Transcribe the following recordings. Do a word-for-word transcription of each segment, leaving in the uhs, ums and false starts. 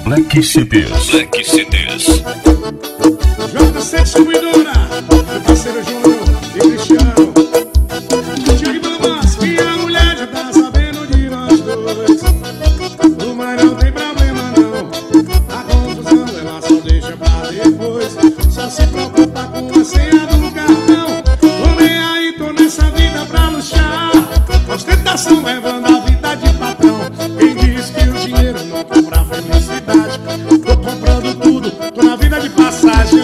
Black C Ds. Black C Ds. J C Distribuidora, meu parceiro Júnior e Cristiano. Tiago Bambas, que a mulher já tá sabendo de nós dois. O mais não tem problema não, a confusão ela só deixa pra depois. Só se preocupa com a senha do cartão. Tô nem aí, tô nessa vida pra luxar. Ostentação levando a vida de patrão. Quem diz que o dinheiro não compra a felicidade? Tô comprando tudo, tô na vida de passagem.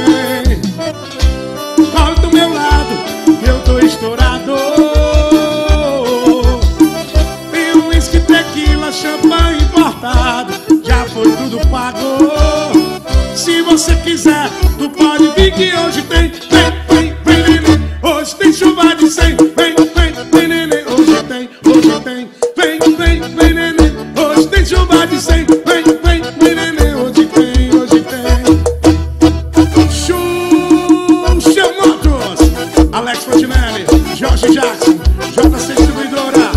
Corre do meu lado, eu tô estourado. Tem um whisky, tequila, champanhe importado, já foi tudo pago. Se você quiser, tu pode vir que hoje tem. Vem, vem, vem, neném. Hoje tem chuva de cem. Vem, vem, vem, neném. Hoje tem, hoje tem. Vem, vem, vem, neném. Hoje tem chuva de cem. Vem, vem, vem, neném. Hoje tem, hoje tem. Xuxa Motos, Alex Fontinelli, Jorge Jackson, J C Distribuidora,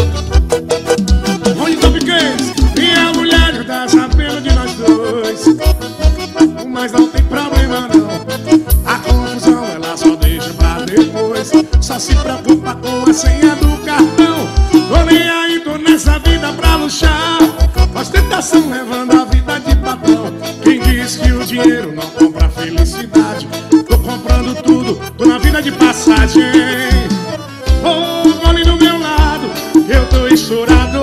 Rony Top Case. Minha mulher já tá sabendo de nós dois. Mas não tem problema não, a confusão ela só deixa pra depois. Só se preocupa com a senha do cartão. Tô nem aí, tô nessa vida pra luxar. Ostentação levando a vida de patrão. Quem diz que o dinheiro não compra a felicidade? Tô comprando tudo, tô na vida de passagem. Oh, olhe do meu lado, eu tô estourado.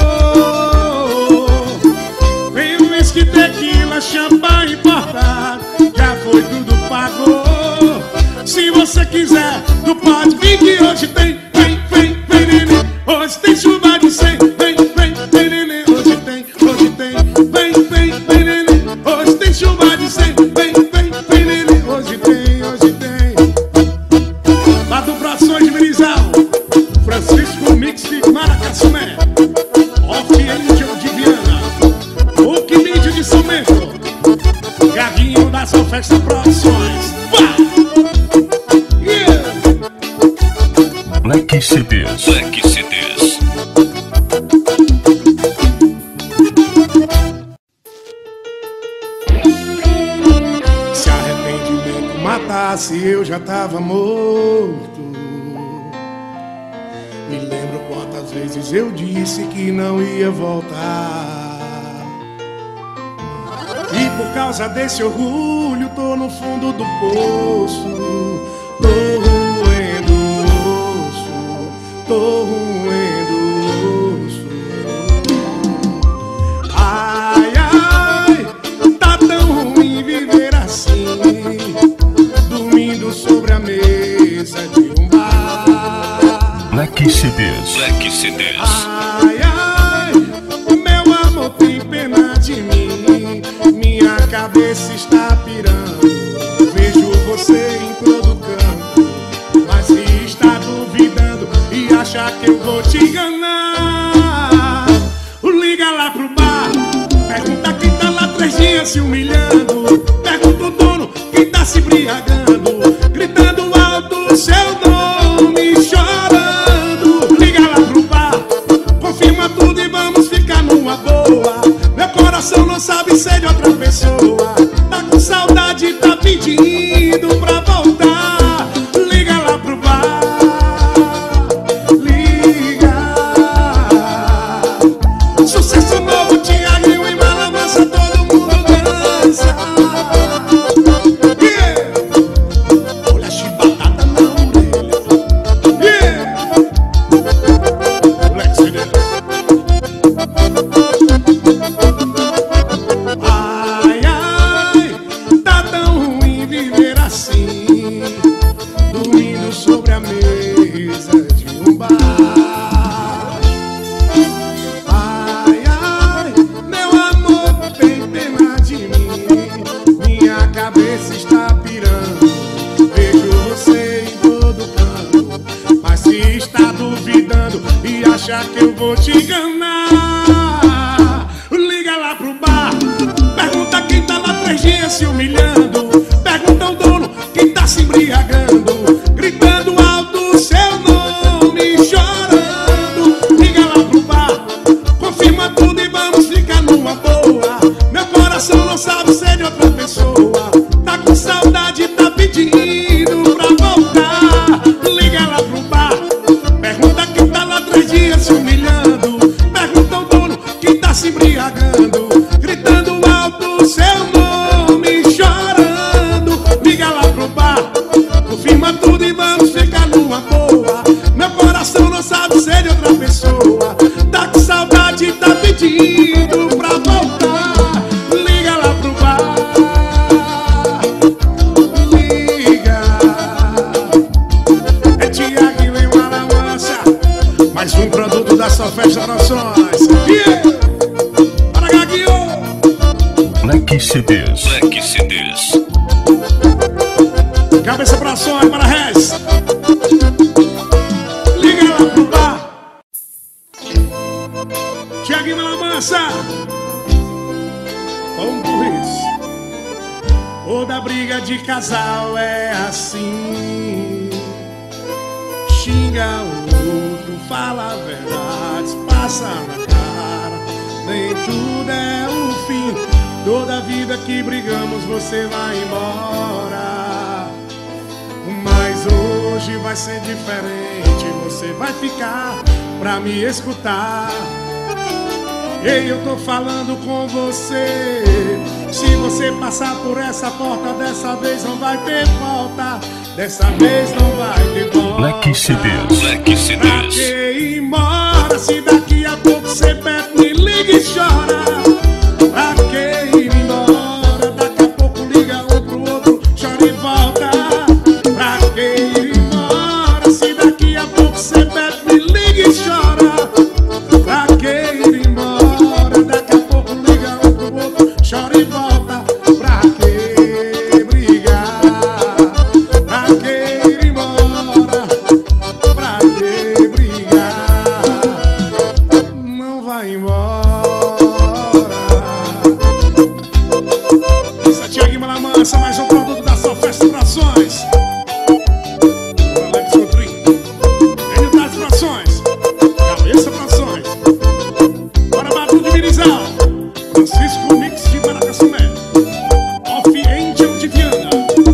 Vem um whisky, tequila, champanhe importado, já foi tudo pago. Se você quiser, tu pode vir que hoje tem. Vem, vem, vem, neném. Hoje tem chuva de cem. Vem, vem, vem, neném. Hoje tem, hoje tem. Vem, vem, vem, neném. Hoje tem chuva de cem. Vem, vem, vem, neném. Hoje tem, hoje tem. Batu Produções de Mirizal, Francisco Mix de Maracaçumé, Off Angel de Viana, Hulk Mídia de São Bento, Gaguinho da São Festa Produções. Vai! Yeah! Black C Ds. Black C Ds. Se arrependimento matasse, eu já tava morto. Me lembro quantas vezes eu disse que não ia voltar. E por causa desse orgulho tô no fundo do poço. Tô roendo o osso, tô roendo o osso. Ai, ai, tá tão ruim viver assim, dormindo sobre a mesa de um bar. Black C Ds. Black C Ds. Ai, ai, o meu amor tem pena de mim, minha cabeça está pirando. Vejo você em todo canto, mas se está duvidando e acha que eu vou te enganar, liga lá pro bar, pergunta quem tá lá três dias se humilhando. Pergunta o dono quem tá se embriagando, gritando alto seu nome, chorando. Liga lá pro bar, confirma tudo e vamos ficar numa boa. Meu coração não sabe ser de outra pessoa, tá com saudade, tá pedindo pra voltar. Liga lá pro bar, liga. Sucesso novo, Tiaguinho e Malamansa, todo mundo dança. Yeah! Olha a chibatada na orelha. Yeah! Black C Ds. Ai, ai, tá tão ruim viver assim, dormindo sobre a mesa de um bar. Ai, ai, meu amor tem pena de mim, minha cabeça está pirando. Vejo você em todo canto, mas se está duvidando e acha que eu vou te enganar, liga lá pro bar, pergunta quem tá lá três dias se humilhando. Pergunta ao dono quem tá se embriagando, gritando alto seu nome, chorando. Liga lá pro bar, confirma tudo e vamos ficar numa boa. Meu coração se embriagando, gritando alto seu nome, chorando. Liga lá pro bar, confirma tudo e vamos ficar numa boa. Meu coração não sabe ser de outra pessoa, tá com saudade, tá pedindo pra voltar. Liga lá pro bar, liga. É Tiago e Lima Alamança, mais um produto da sua festa Nações. Yeah! Para Gaguinho! Black C Ds. Black C Ds. Cabeça pra som e para Rez. Liga lá pro bar. Tiago e Alamança. Vamos pro Ritz. Toda briga de casal é assim. Xinga o outro, fala a verdade, passa na cara. Nem tudo é o fim. Toda vida que brigamos você vai embora. Mas hoje vai ser diferente. Você vai ficar pra me escutar. Ei, eu tô falando com você. Se você passar por essa porta, dessa vez não vai ter volta. Dessa vez não vai ter volta. Black C Ds. Black C Pra Ds. que ir embora se daqui a pouco você bebe, me liga e chora? Pra que ir embora? Daqui a pouco liga um pro outro, chora e volta. Pra que ir embora se daqui a pouco você bebe, me liga e chora? Pra que ir embora? Daqui a pouco liga um pro outro, chora e volta. Pra que brigar? Pra que ir embora? Pra que brigar? Não vai embora. Essa é Tiago e Alamança, mais um produto da sua festa Frações. Alex Rodrigues, N das Frações, Cabeça Frações. Bora Batu de Mirizal, Francisco Mix de Maracaçumé, Off Angel de Viana.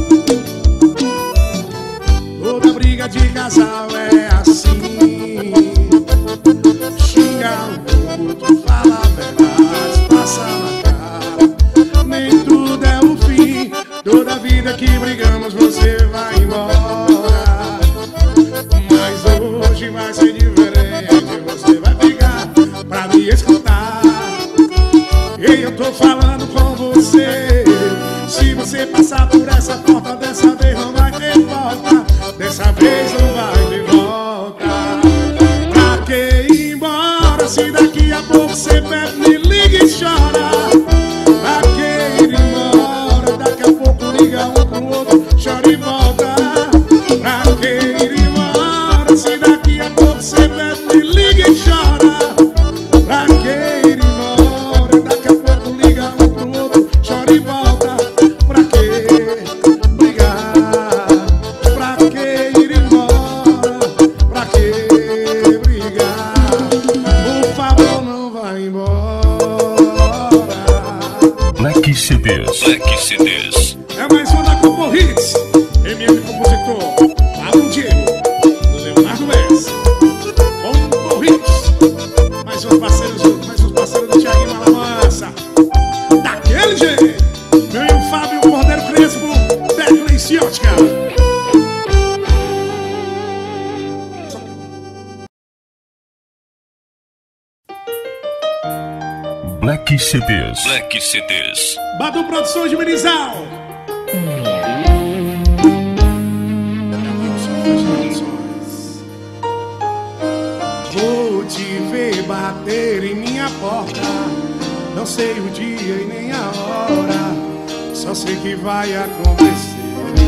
Toda briga de casal é assim. Xinga o outro, fala a verdade, passa na cara. Nem tudo é o fim. Toda vida que brigamos você vai embora. Mas hoje vai ser diferente. Você vai ficar pra me escutar. Ei, eu tô falando com você. Se você passar por essa porta, dessa vez não vai ter volta. Dessa vez não vai ter volta. Pra que ir embora se daqui a pouco você bebe, me liga e chora? Pra que ir embora? Daqui a pouco liga um pro outro, chora e volta. Pra que ir embora se daqui a pouco você bebe, me liga e chora? Pra que ir embora? Daqui a pouco liga um pro outro, chora e volta. Pra que brigar? Pra que ir embora? Pra que brigar? Por favor, não vai embora. Black C Ds. Black C Ds. É mais uma da Compo Hits. M M Compositor, Pablo Diego, Leonardo Wes. Compo Hits. Mais uns parceiros, mais uns parceiros do Tiago e Alamança. Daquele jeito. Meu e o Fábio Cordeiro Crespo, Berkeley Ciótica. Black C Ds. Black C Ds. Badu Produções de Mirizal. Vou te ver bater em minha porta. Não sei o dia e nem a hora, só sei que vai acontecer.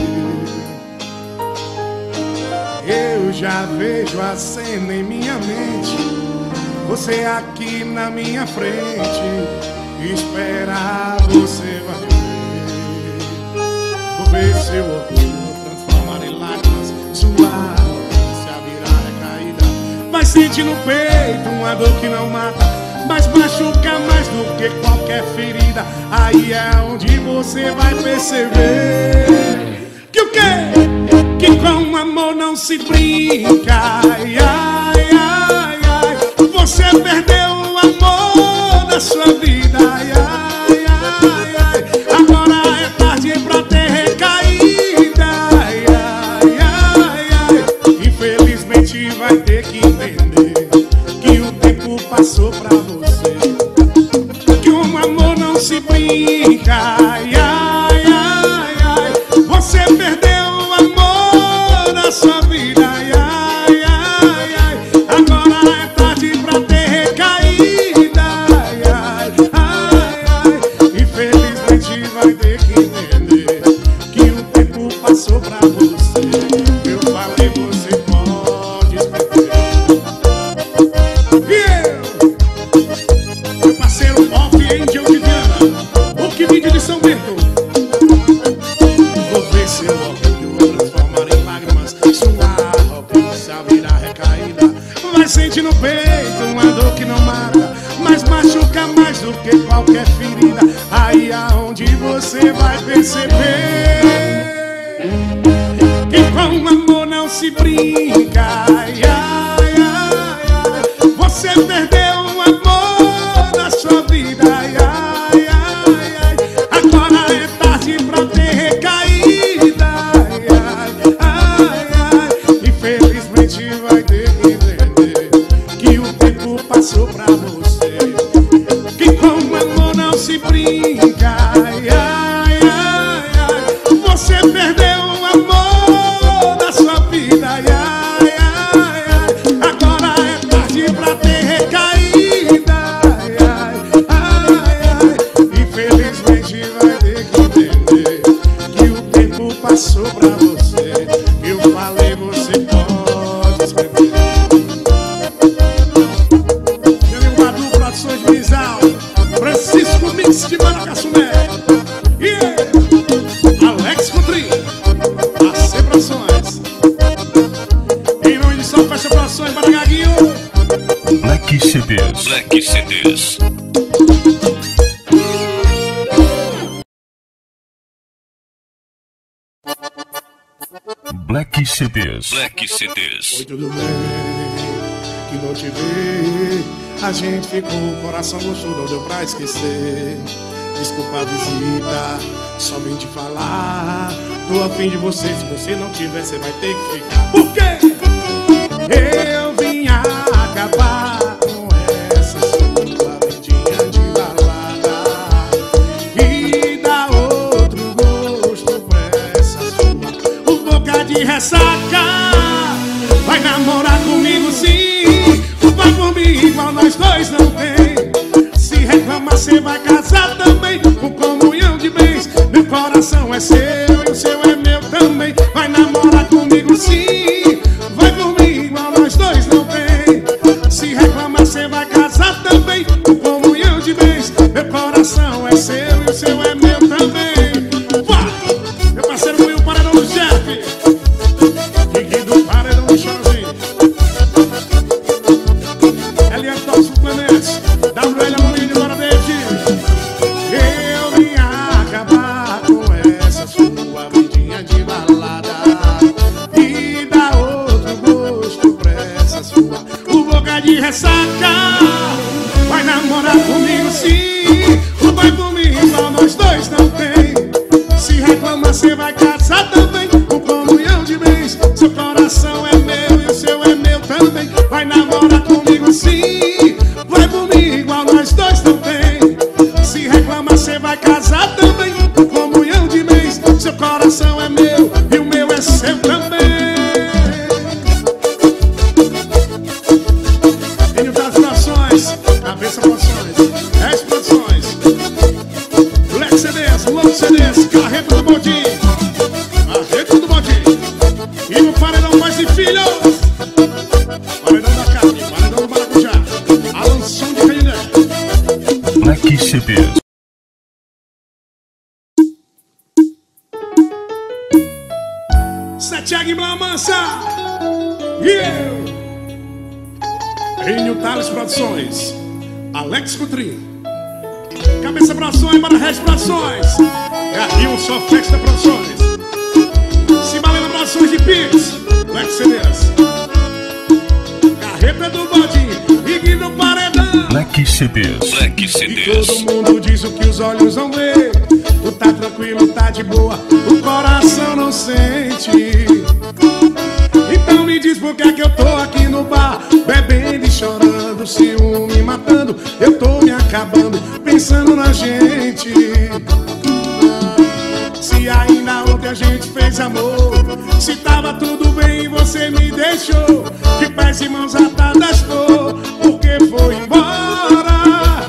Eu já vejo a cena em minha mente, você aqui na minha frente. Esperar você vai ver. Vou ver seu orgulho transformar em lágrimas, sua se a virada caída. Vai sentir no peito uma dor que não mata, mas machuca mais do que qualquer ferida. Aí é onde você vai perceber que o quê? Que com amor não se brinca. Ai, ai, ai, ai. Você perdeu o amor da da sua vida. Ai, ai, ai, ai. Agora é tarde pra ter recaída. Ai, ai, ai, ai. Infelizmente vai ter que entender que o tempo passou pra você, que o amor não se brinca. Ai, ai, ai, ai. Você perdeu o amor da sua vida. Ai, ai, ai, ai. Agora é tarde pra ter recaída. Ai, ai, ai, ai. Infelizmente vai ter que entender que o tempo passou pra você. Eu falei, você pode esquecer. E eu, meu parceiro Off Angel de Viana, o que vídeo de São Bento. Vou ver seu orgulho transformar em lágrimas, sua roupa virar recaída. Vai sentir no peito uma dor que não mata, mas machuca mais do que qualquer ferida. Aí aonde você vai perceber que com o amor não se brinca. Ai, ai, ai, ai. Você perdeu o amor da sua vida. Ai, ai, ai, ai. Agora é tarde pra ter recaída. Ai, ai, ai, ai. Infelizmente vai ter que entender que o tempo passou pra você, que com o amor não se brinca. Ai, ai, ai, ai. Você perdeu o amor da sua vida. Ai, ai, ai, ai. Agora é tarde pra ter recaída. Ai, ai, ai, ai. Infelizmente vai ter que entender que o tempo passou pra você. Eu falei, você pode escrever. Meu amigo Badu, Produções de Mizal, Francisco Mix de Maracaçumé, yeah. Alex Coutrinho, A C Produções. Em nome de Só Festa Produções, Baragaguinho. Black C Ds. Black C Ds. Black C Ds. Black C Ds. Oi, tudo bem? Que não te vi. A gente ficou, o coração gostou, não deu pra esquecer. Desculpa a visita, somente falar. Tô a fim de você, se você não tiver, você vai ter que ficar. Por quê? Eu vim acabar com essa sua vidinha de balada e dar outro gosto pra essa sua, o boca de ressaca. Vai namorar comigo sim, vai comigo igual nós dois não tem. Se reclamar cê vai casar também, com comunhão de bens. Meu coração é seu e o seu é meu também. Vai namorar comigo sim, vai comigo igual nós dois não tem. Se reclamar cê vai casar também, com comunhão de bens. Meu coração é seu e o seu é meu também. Vá! Meu parceiro Will, paredão do chefe, Gui do paredão do Chãozinho, L F Todos Suplementos, W L Amorim de Bora David. Eu vim acabar com essa sua vidinha de balada e dar outro gosto pra essa sua, o boca de ressaca. Vai namorar comigo sim, vai comigo igual nós dois não tem. Se reclamar cê vai casar também, com comunhão de bens. Seu coração é meu e o seu é meu também. Vai namorar comigo sim, vai comigo igual nós dois não tem. Se reclamar cê vai casar também, com comunhão de bens. Seu coração é meu e o meu é seu também. Tenho das Produções, Cabeça Produções, Res Produções, Black C Ds, Low C Ds, Carreto do Bondinho, Carreto do Bondinho. E no paredão Pais e Filhos, paredão da carne, paredão do maracujá, Alanção de Caíné. Black C Ds. Sete Águia Mansa. E eu, Enio Tales Produções, Alex Coutrinho, Cabeça Produções, para Res Produções, Garrinho Só Festa Produções, Cimbalena Produções de Pix, Black C Ds, Carreta do Bodinho, Ig do Paredão. Black C Ds. Black C Ds. E todo mundo diz o que os olhos não vê. Tu tá tranquilo, tá de boa, o coração não sente. Então me diz por que é que eu tô aqui no bar, bebendo e chorando, ciúme matando. Eu tô me acabando, pensando na gente. Se ainda ontem a gente fez amor, se tava tudo bem e você me deixou, de pés e mãos atadas tô, porque foi embora.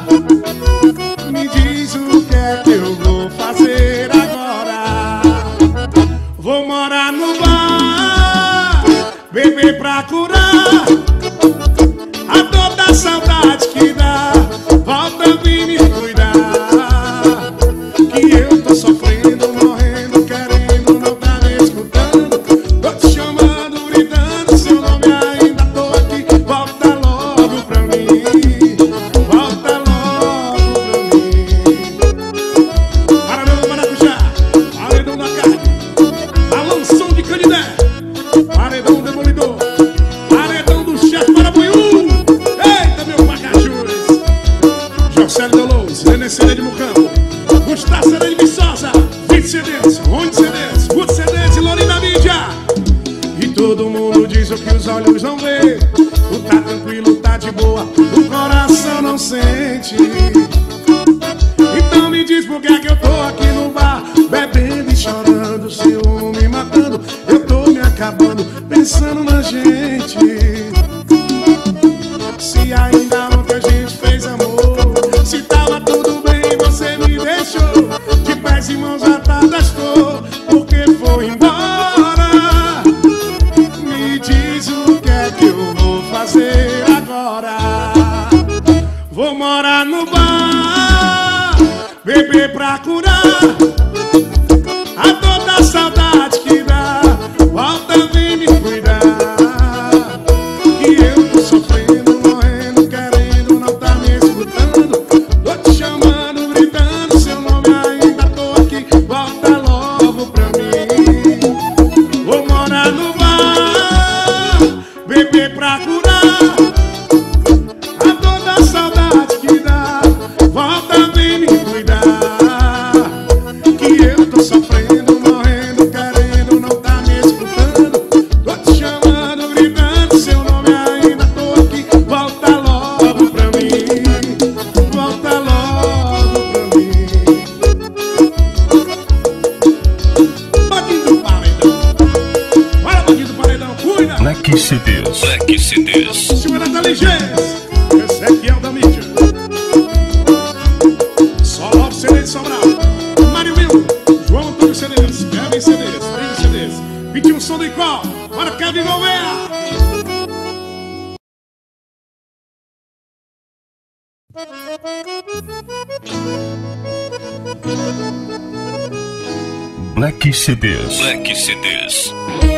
Me diz o que é que eu vou fazer agora. Vou morar no bar, beber pra curar a dor da saudade que dá. Volta vir me cuidar, que eu tô sofrendo, morrendo, querendo, não tá me escutando. Tô te chamando, gritando seu nome, ainda tô aqui. Volta logo pra mim, volta logo pra mim. Paradão do maracujá, paredão da carne, balanção de Canidé, paredão demolidor, paredão do chefe Marabuiú. Eita, meu Pacajus, José Dolores, Nenê Cedê de Mucambo, Gustavo Cedê de Viçosa, Vinte C Ds, Rony C Ds, Guto C Ds e Lori da mídia. E todo mundo diz o que os olhos não vê. Tu tá tranquilo, tá de boa, o coração não sente. Então me diz por que é que eu tô aqui no bar, bebendo e chorando, ciúme matando. Eu tô me acabando, pensando na gente. Se ainda ontem a gente fez amor, se tava tudo bem e você me deixou, de pés e mãos atadas tô, porque foi embora. Me diz o que é que eu vou fazer agora. Vou morar no bar, beber pra curar a dor da saudade que dá. Volta, vem me cuidar, que eu tô sofrendo, morrendo, querendo, não tá me escutando. Tô te chamando, gritando seu nome, ainda tô aqui. Volta logo pra mim. Vou morar no bar, beber pra curar a dor da saudade que dá. Volta, vem me cuidar, que eu tô sofrendo, morrendo, querendo, não tá me escutando. Tô te chamando, gritando seu nome, ainda tô aqui. Volta logo pra mim, volta logo pra mim. Bandido do paredão, bora bandido do paredão, cuida. Black C Ds. Black C Ds. Segura da ligeira, esse aqui é o da mídia. Só Love C D de Sobral, Mário Mil, João Antônio C Ds, Kevin C Ds, trinta C Ds, vinte e um som do Icó, bora Kevin Gouveia. Black C Ds. Black C Ds.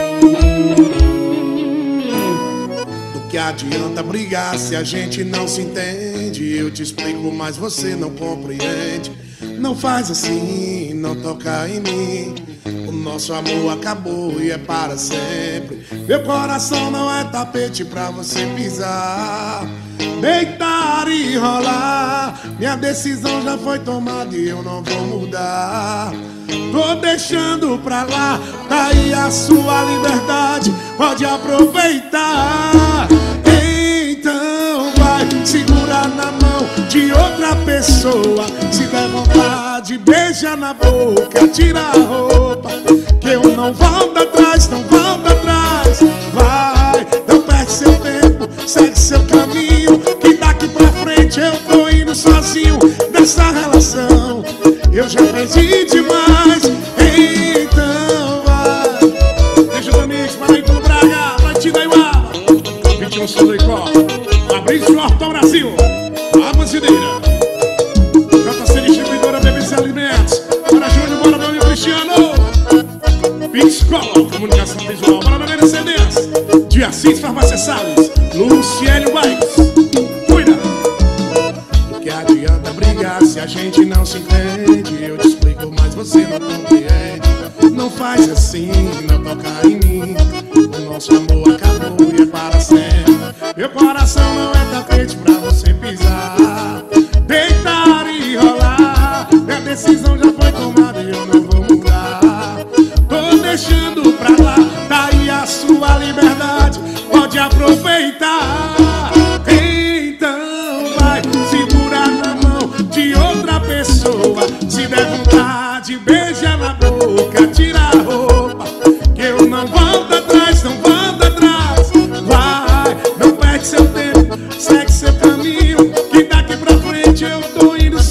Do que adianta brigar se a gente não se entende? Eu te explico, mas você não compreende. Não faz assim, não toca em mim. O nosso amor acabou e é para sempre. Meu coração não é tapete pra você pisar, deitar e rolar. Minha decisão já foi tomada e eu não vou mudar. Tô deixando pra lá, tá aí a sua liberdade, pode aproveitar. Então vai segurar na mão de outra pessoa. Se der vontade, beija na boca, tira a roupa, que eu não volto atrás, não volto atrás. Vai, não perde seu tempo, segue seu caminho, que daqui pra frente eu tô indo sozinho nessa relação. Eu já perdi demais, então vai. Deixa os amigos para ir pelo Braga, pra Itidaiuaba, vinte e um som do Icó, Fabrício Hortão Brasil, Água Zideira, J C Distribuidora B B C Alimentos, para Júnior, bora meu amigo Cristiano, Pixcola, comunicação visual, bora meu C Ds, de Assis Farmácia Salles, Luciélio Baix. Cuida! Do que adianta brigar se a gente não se entende? Eu te explico, mas você não compreende. Não faz assim, não toca em mim. O nosso amor acabou e é para sempre. Meu coração não é tapete pra você pisar,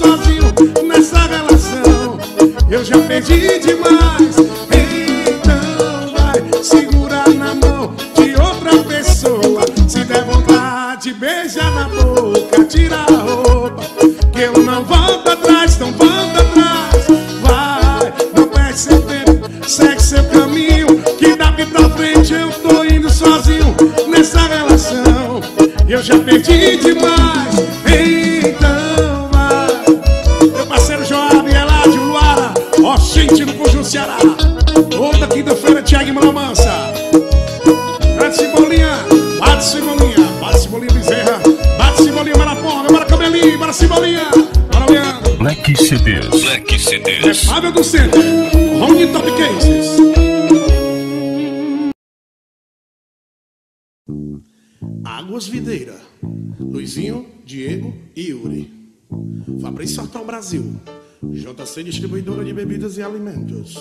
sozinho nessa relação. Eu já perdi demais. Então vai segurar na mão de outra pessoa. Se der vontade, beija na boca, tira a roupa, que eu não volto atrás, não volto atrás. Vai, não perde seu tempo, segue seu caminho, que daqui pra frente eu tô indo sozinho nessa relação. Eu já perdi demais. Então vai. Meu parceiro Joab, Eládio, Luara, ó, gente no Conjunto Ceará. Outra quinta-feira, Thiago Malamansa. Bate Cebolinha, bate Cebolinha, bate Cebolinha Bezerra, bate Cebolinha Maraponga, bora Cabelinho, bora Cebolinha, bora Leandro. Black C Ds. Black C É Ds. Fábio do Center, Rony Top Cases. Águas Videira, Luizinho, Diego e Yuri. Fabrício Hortal Brasil, J C Distribuidora de Bebidas e Alimentos.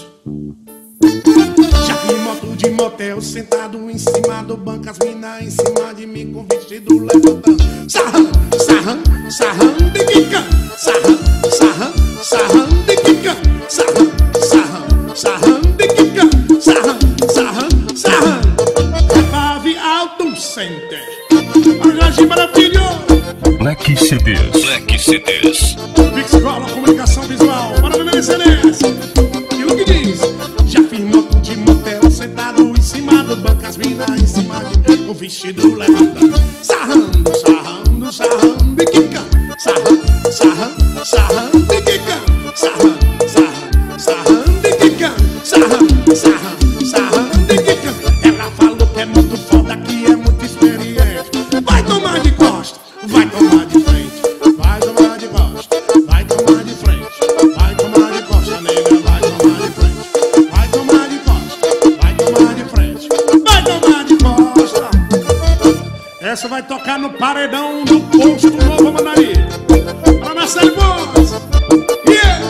Já vi moto de motel sentado em cima do banco, as minas em cima de mim com vestido levantando. Sarram, sarram, sarram de quica, sarram, sarram, sarram de quica, sarram, sarram, sarram de quica, sarram, sarram, sarram. Repave Auto Center. Jorge Maravilho. Black C Ds. Black C Ds. Pixcola, comunicação visual. Para me excelência. E o que diz? Já fiz moto de motel sentado em cima do banco, as minas em cima de mim, o vestido levantando. Sarrando, sarrando, sarrando de quica. Sarrando, sarrando, sarrando de quica. Sarrando, sarrando, sarrando de quica. Sarrando, sarrando, sarrando de quica. Ela falou que é muito foda, que é muito experiente. Vai tomar de costa, vai tomar de frente. Vai tomar de costa, vai tomar de frente. Vai tomar de costa, nega, vai tomar de frente. Vai tomar de costa, vai tomar de frente. Vai tomar de costa. Essa vai tocar no paredão do posto Novo Mandarim. Para Marcelo Boas. Yeah!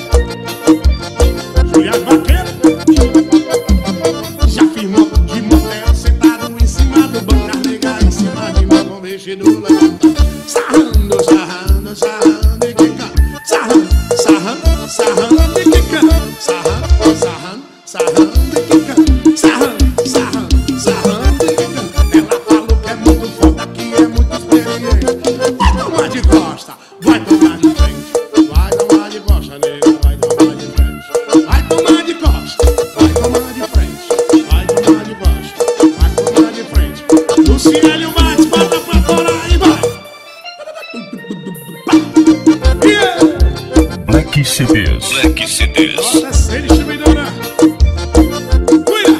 Juliás Vaqueiro. Já fiz moto de motel sentado em cima do banco, as nega em cima de mim com vestido levantando. Sarrando, sarrando, sarrando de quica. Sarrando, sarrando, sarrando de quica. Sarrando, sarrando, sarrando de quica. Sarrando, sarrando, sarrando de quica. Ela falou que é muito foda, que é muito experiente. Vai tomar de costa, vai tomar de frente. Vai tomar de costa, nega, vai tomar de frente. Vai tomar de costa, vai tomar de frente. Vai tomar de costa, vai tomar de frente. Luciélio Matos, bota pra fora e vai. Yeah! Black C Ds. Black C Ds. Nossa, ser distribuidora. Cuida!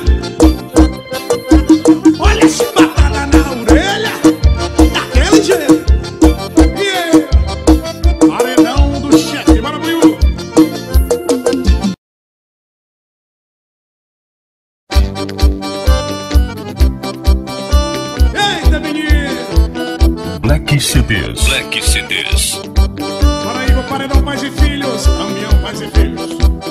Olha esse patada na orelha. Daquele jeito. Yeah! Paredão do chefe. Bora pro Yuri. Eita, menino! Black C Ds. Black C Ds. Bora aí, meu paredão, pais e filhos. Caminhão, pais e filhos.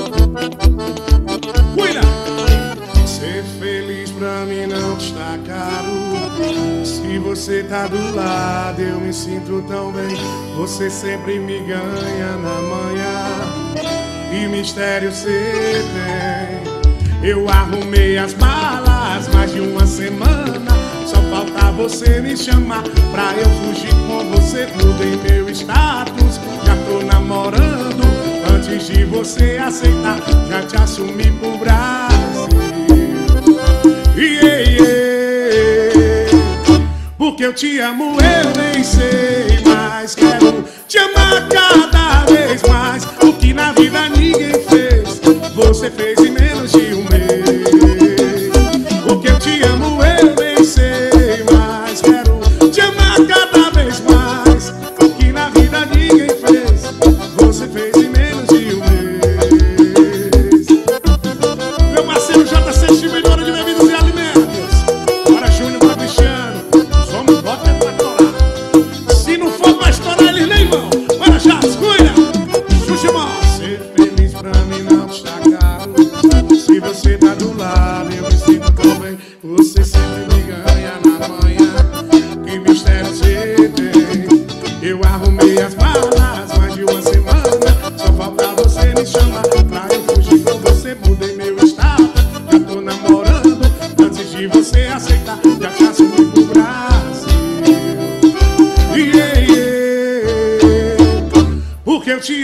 Cuida! Ser feliz pra mim não está caro. Se você tá do lado, eu me sinto tão bem. Você sempre me ganha na manhã. E mistério cê tem. Eu arrumei as malas mais de uma semana. Só falta você me chamar pra eu fugir com você. Mudei meu status, já tô namorando. Antes de você aceitar, já te assumi pro Brasil. Yeah, yeah. Porque eu te amo, eu nem sei mais. Quero te amar cada vez mais. O que na vida ninguém fez, você fez em menos de um mês. Porque eu te amo, eu nem sei mais. Quero te amar cada vez mais. O que na vida ninguém fez, você fez em menos de um mês. Meu parceiro J C Distribuidora de Bebidas e Alimentos. Bora Júnior, bora Cristiano. Somos bota pra torar. Se não for pra estourar, eles nem vão. Bora, Jazz, cuida.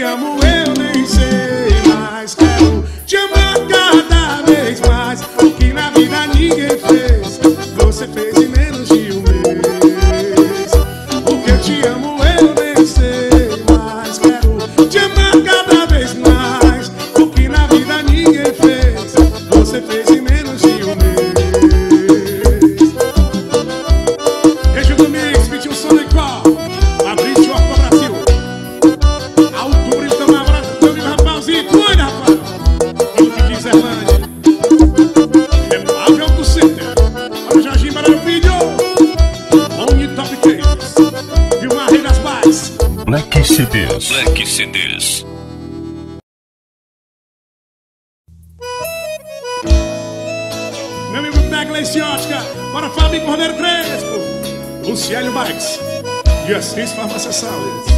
amo eu nem sei mais. Quero te amar cada vez mais. O que na vida ninguém fez, você fez em menos de um mês. O que eu te amo eu nem sei mais. Quero te amar cada vez mais. O que na vida ninguém fez, você fez em menos de um mês. Beijo do Mix, pediu um som de qual? Fabrício Orco Brasil. Outubro estamos abraçando teu livro, Rafaelzinho. Cuida, Rafael. Tudo que diz Erlândia. É Flávio Auto Center. Olha o Jardim para o vídeo. Only Top Cases. Vilmar Rei das Paz. Black C Ds. Black C Ds. Meu amigo Douglas Ciótica. Bora Fábio Cordeiro Crespo. Luciélio Bikes. Justice Farmácia Saúde.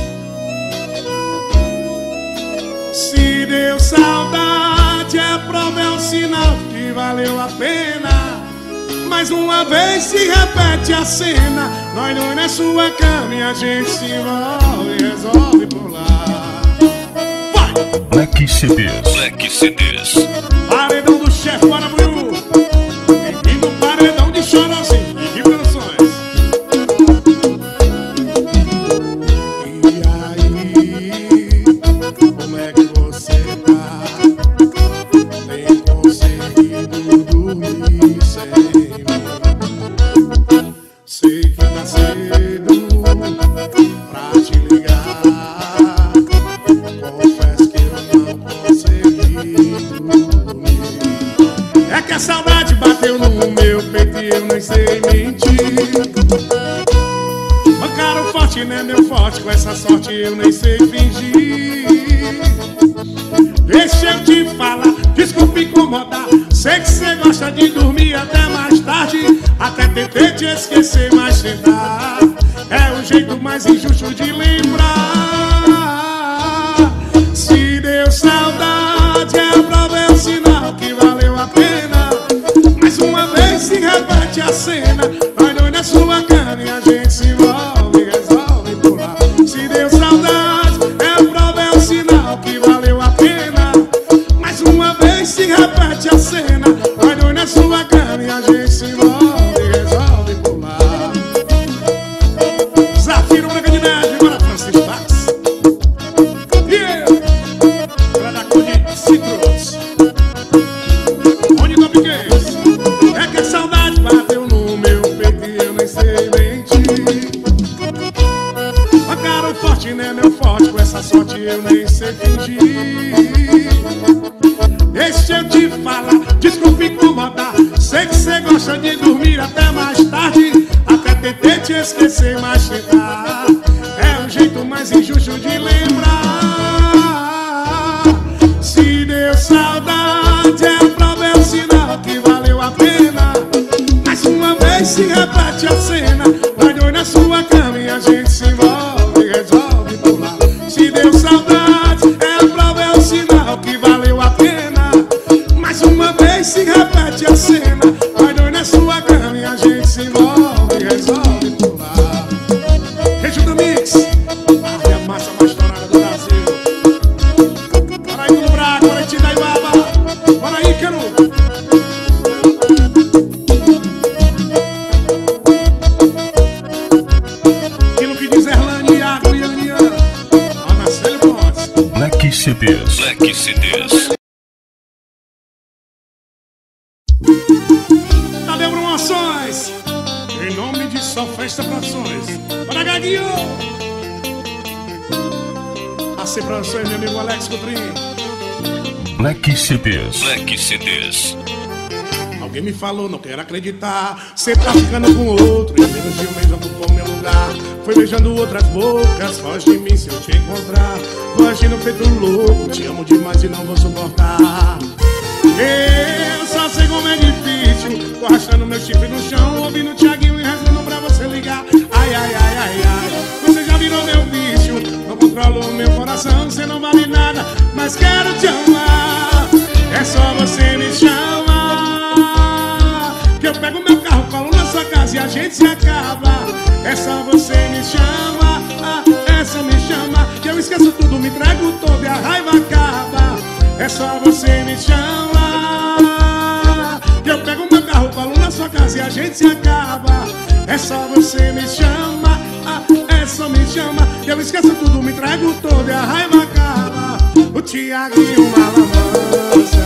Se deu saudade, é prova, é um sinal que valeu a pena. Mais uma vez se repete a cena. Nós dois na sua cama e a gente se envolve e resolve pular. Vai! Black C Ds. Black C Ds. Paredão do chefe Guarabuiú. Bem-vindo ao paredão de Chorozinho e de Canções. E aí, como é que você tá? Tem conseguido dormir sem mim? Sei que tá cedo pra te ligar. Confesso que eu não consegui dormir. É que a saudade bateu no meu peito e eu nem sei mentir. Bancaram forte, né, meu forte? Com essa sorte eu nem sei fingir. Deixa eu te falar, desculpe incomodar. Sei que você gosta de dormir até mais tarde. Até tentei te esquecer, mas tentar é o jeito mais injusto de lembrar. Se deu saudade, é a prova, é o sinal que valeu a pena. Mais uma vez se repete a cena. Nós dois na sua cama e a gente se envolve e resolve pular. Se deu saudade, é a prova, é o sinal que valeu a pena. Mais uma vez se repete a cena. Nós dois na sua cama e a gente se envolve e resolve pular. Zafiro Branca de Neve, agora Francisco Bax. Yeah! Grada cor de Citrus. Onde Top Games. É que a saudade bateu no meu peito e eu nem sei mentir. Bancaram forte, né, meu forte? Com essa sorte eu nem sei fingir. Deixa eu te falar, desculpe incomodar. Sei que você gosta de dormir até mais tarde. Até tentei te esquecer, mas tentar é o jeito mais injusto de lembrar. Se deu saudade, é a prova, é o sinal que valeu a pena. Mais uma vez se repete a cena. Nós dois na sua cama e a gente se envolve e resolve pular. Se deu saudade, é a prova, é o sinal que valeu a pena. Mais uma vez se repete a cena. Nós dois na sua cama e a gente se envolve e resolve pular. Região do Mix, a massa mais estourada do Brasil. Bora aí, Tudo Braco, bora aí, Tidaiuaba. Bora aí, Quero. Aquilo que diz Erlane, Iago e Anian. Ana Célio Pontes. Black C Ds. Black C Ds. Tadeu Promoções, em nome de Só Festa Produções. Bora, Gaguinho. A C Produções, meu amigo Alex Coutrinho. Black C Ds. Black C Ds. Alguém me falou, não quero acreditar. Cê tá ficando com outro e menos de um mês ocupou meu lugar. Foi beijando outras bocas, foge de mim se eu te encontrar. Vou agindo feito louco, te amo demais e não vou suportar. Eu só sei como é difícil. Tô arrastando meu chifre no chão, ouvindo o Thiaguinho e rezando pra você ligar. Ai, ai, ai, ai, ai. Você já virou meu vício, não controlo o meu coração. Você não vale nada, mas quero te amar. É só você me chamar, que eu pego meu carro, colo na sua casa e a gente se acaba. É só você me chamar, é só me chamar, que eu esqueço tudo, me entrego todo e é só você me chamar. Que eu pego meu carro, colo na sua casa e a gente se acaba. É só você me chamar, ah, é só me chamar. Que eu esqueço tudo, me entrego todo e a raiva acaba. O Tiaguinho Malamansa,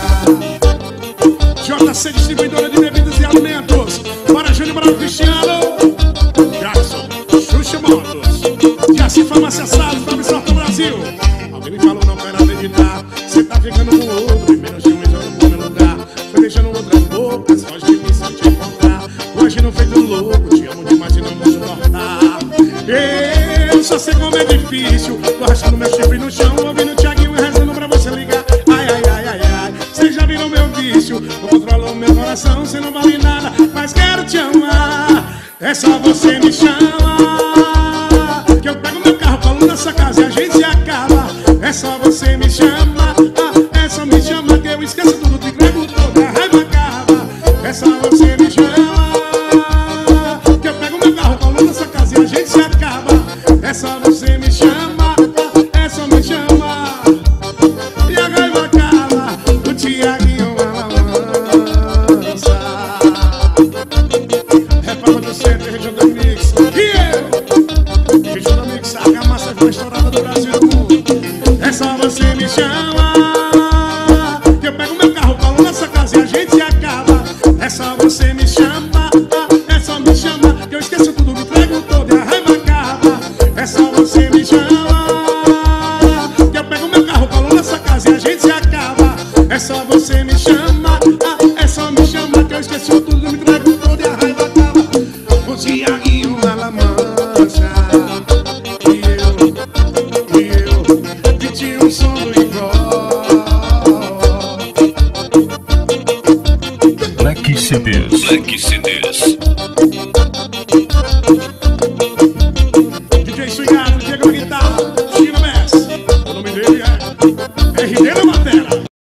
J C Distribuidora de Bebidas e Alimentos. Bora Júnior, bora Cristiano, Jackson, Xuxa Motos, Jaci Farmácia Salles, Fábio Sorto Brasil. Alguém me falou, não quero acreditar. Cê tá ficando com outro, e menos de um entrando no meu lugar. Foi deixando outras bocas, foge de mim sem te encontrar. Hoje não feito louco, te amo demais e não vou suportar. Eu só sei como é difícil. Tô arrastando meu chifre no chão, ouvindo o Tiaguinho e rezando pra você ligar. Ai, ai, ai, ai, ai. Cê já viram meu vício, não controlou meu coração. Cê não vale nada, mas quero te amar. É só você me chamar. Que eu pego meu carro, colo nessa casa e a gente se acaba. É só você me chamar, ah, é só me chamar. Que eu esqueço tudo, te entrego todo, a raiva acaba. É só você me chamar. Que eu pego meu carro, colo nessa casa e a gente se acaba. É só você me chamar, ah, é só me chamar. E a raiva acaba. O Tiaguinho Malamansa. Reforma do Centro, região do Mix. E eu, região do Mix, a massa mais estourada do Brasil e do mundo. É só você me chamar. Que eu pego meu carro, colo nessa casa e a gente se acaba. É só você me chamar, é só me chamar. Que eu esqueço tudo, me entrego todo e a raiva acaba. É só você me chamar. Que eu pego meu carro, colo nessa casa e a gente se acaba. É só você me chamar, é só me chamar. Que eu esqueço tudo, me entrego todo e a raiva acaba. O Tiaguinho Malamansa. E eu, e eu pedi um som do igual. Black C Ds. Black C Ds. D J Swingado, Diego Guitarra, Chino Mess. O nome dele é R D na Matera.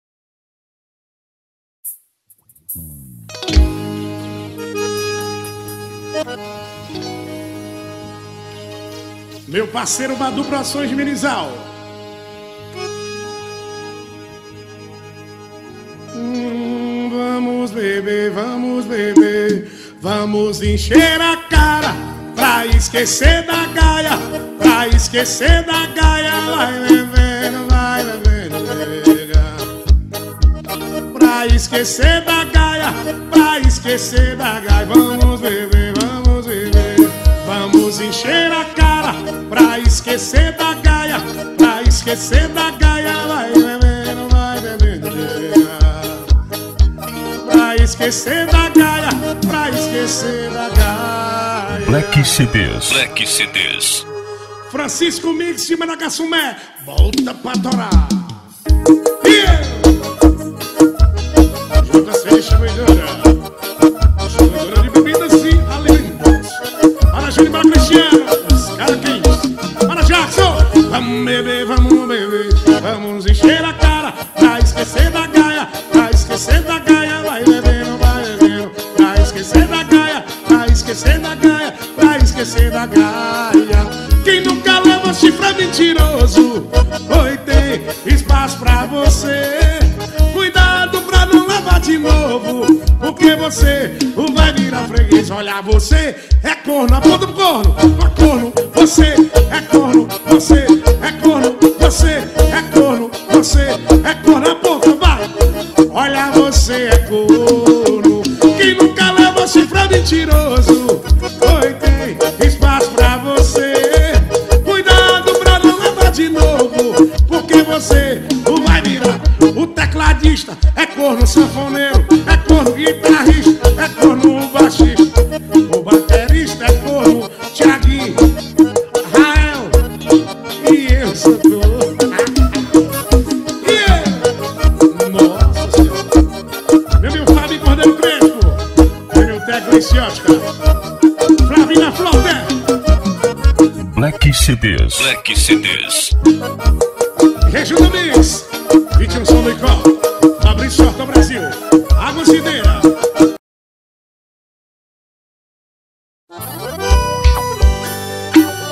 Meu parceiro Badu Produções de Minizal. Hum, vamos beber, vamos beber, vamos encher a cara pra esquecer da gaia, pra esquecer da gaia. Vai bebendo, vai bebendo, nega. Pra esquecer da gaia, pra esquecer da gaia. Vamos beber, vamos beber, vamos encher a cara pra esquecer da gaia, pra esquecer da gaia. Vai bebendo, vai bebendo, nega. Pra esquecer da gaia, pra esquecer da gaia. Black C Ds. Black C Ds. Francisco Mix de Manacassumé, volta pra torar. Yeah! J C Distribuidora, distribuidora de bebidas e alimentos. Para Júnior, para Cristiano, os caraquinhos. Para Jackson, vamos beber, vamos beber, vamos encher a cara pra esquecer da gaia, pra esquecer da gaia. Vai bebendo, vai bebendo, pra esquecer da gaia, pra esquecer da gaia, pra esquecer da gaia. Quem nunca leva chifre é mentiroso. Oi, tem espaço pra você. Cuidado pra não levar de novo, porque você vai virar freguês. Olha, você é corno, aponta pro corno, pra corno. Você é corno, você é corno, você é corno, você é corno, aponta, vai. Olha, você é corno. Quem nunca leva chifre é mentiroso. Oi, tem espaço pra você. Cuidado pra não levar de novo, porque você vai virar. O tecladista é corno, sanfoneiro é corno, guitarrista é corno, baixista. O baterista é corno, Tiaguinho, Rael e eu sou corno. Yeah! Nossa Senhora. Meu meu Fábio Cordeiro Crespo, meu meu tecla Ciótica, Flavina Flauté. Black C Ds. Black C Ds. Região do Mix, vinte e um som do Icó, Fabrício Sorto Brasil, Água Cideira.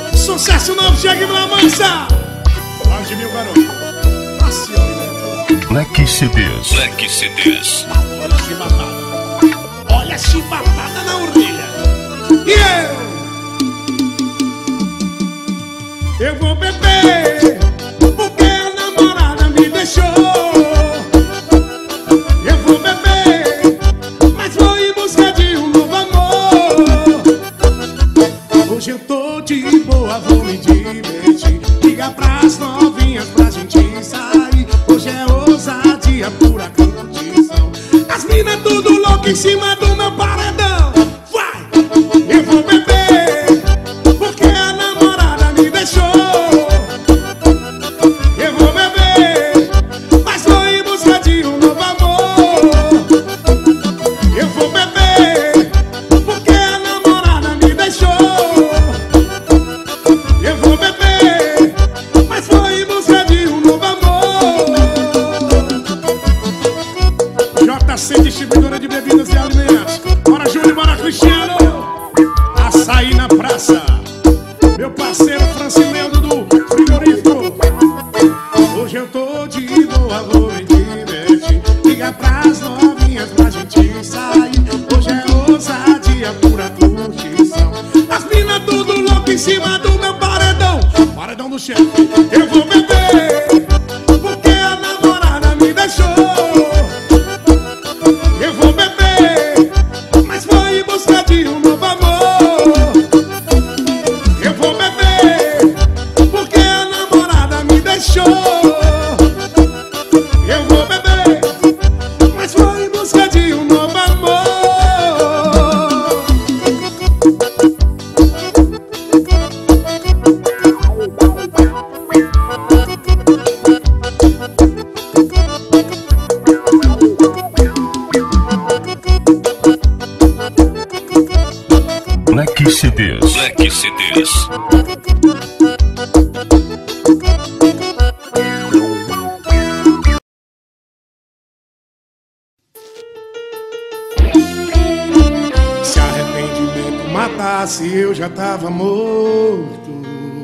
Sucesso novo, Tiaguinho Malamansa. Onde mil garoto, passeio, né? Black C Ds. Black C Ds. Olha a chibatada. Olha a chibatada na orelha. E eu? Eu vou beber porque a namorada me deixou. Eu vou beber, mas vou em busca de um novo amor. Hoje eu tô de boa, vou me divertir. Liga pras novinhas pra gente sair. Hoje é ousadia, pura curtição. As minas tudo louco em cima do meu paredão. Vai! Eu vou beber porque a namorada me deixou. Eu vou beber, mas vou em busca de um novo amor. Eu vou beber porque a namorada me deixou. Eu vou beber, mas vou em busca de um novo amor. J C Distribuidora de Bebidas e Alimentos. Bora Júnior, bora Cristiano. Açaí na praça. Meu parceiro Francilendo do frigorífico. Hoje eu tô de boa, vou me divertir. Liga pras novinhas pra gente sair. Hoje é ousadia, pura curtição. As minas tudo louco em cima do meu paredão. Paredão do chefe. Eu vou beber porque a namorada me deixou. Eu vou beber, mas vou em busca de um novo amor. Eu vou beber porque a namorada me deixou. Eu vou beber, mas vou em busca de um novo amor. Black C Ds. Black C Ds. Se arrependimento matasse, eu já tava morto.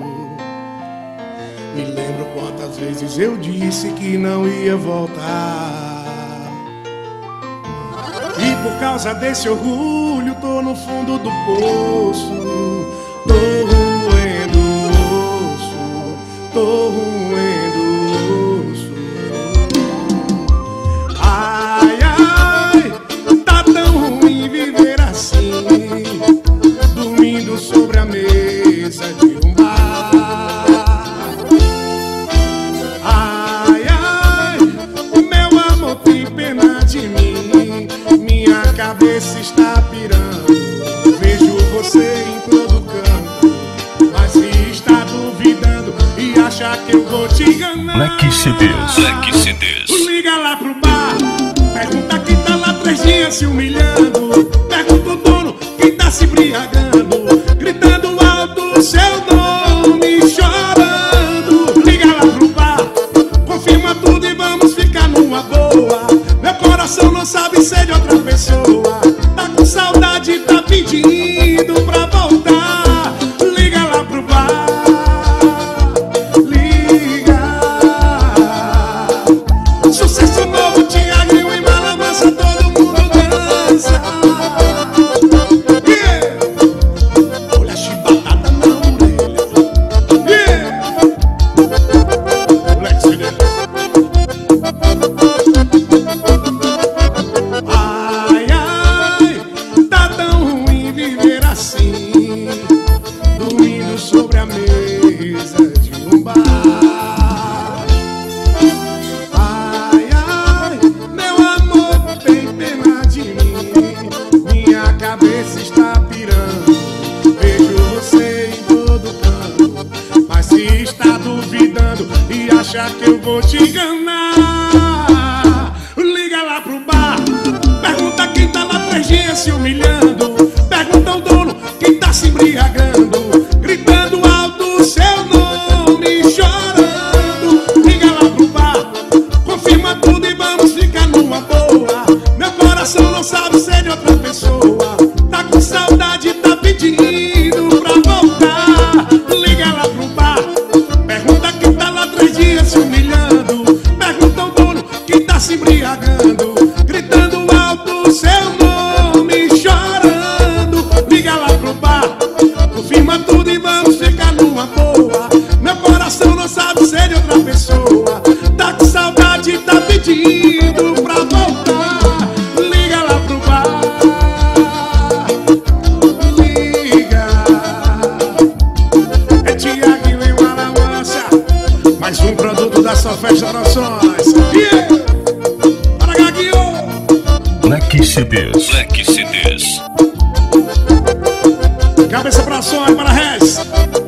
Me lembro quantas vezes eu disse que não ia voltar. E por causa desse orgulho, tô no fundo do poço. Tô roendo o osso, tô roendo o osso. Ai, ai, tá tão ruim viver assim, dormindo sobre a mesa de um bar. Ai, ai, o meu amor tem pena de mim, minha cabeça está pirando. Vejo você em todo canto, mas se está duvidando e acha que eu vou te enganar. Black C Ds. Black C Ds. Liga lá pro bar, pergunta quem tá lá três dias se humilhando. Pergunta o dono quem tá se embriagando, gritando alto seu nome, chorando. Liga lá pro bar, confirma tudo e vamos ficar numa boa. Meu coração não sabe ser de outra pessoa. Tá com saudade, tá pedindo pra voltar. Liga lá pro bar, liga. Sucesso novo, Tiaguinho e Malamansa, todo mundo dança. Yeah. Olha a chibatada na orelha. Yeah. Black C Ds. Ai, ai, tá tão ruim viver assim, dormindo sobre a mesa de um bar. Ai, ai, meu amor tem pena de mim, minha cabeça está pirando. Vejo você em todo canto, mas se está duvidando e acha que eu vou te enganar. Liga lá pro bar, pergunta quem tá lá três dias se humilhando. Pergunta ao dono quem tá se embriagando, gritando alto seu nome, chorando. Liga lá pro bar, confirma tudo e vamos ficar numa boa. Meu coração não sabe ser de outra pessoa. Tá com saudade, tá pedindo pra voltar. Liga lá pro bar, pergunta quem tá lá três dias se humilhando. Pergunta ao dono quem Só Festa Produções. Yeah! Para Gaguinho! Black C Ds. Black C Ds. Cabeça pra Sônia, para Regis.